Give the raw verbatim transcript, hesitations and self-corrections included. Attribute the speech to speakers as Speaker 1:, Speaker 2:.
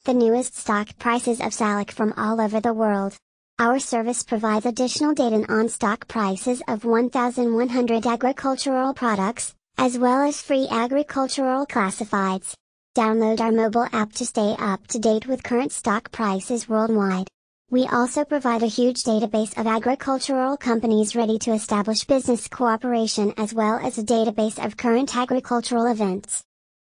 Speaker 1: the newest stock prices of Salak from all over the world. Our service provides additional data on stock prices of one thousand one hundred agricultural products, as well as free agricultural classifieds. Download our mobile app to stay up to date with current stock prices worldwide. We also provide a huge database of agricultural companies ready to establish business cooperation, as well as a database of current agricultural events.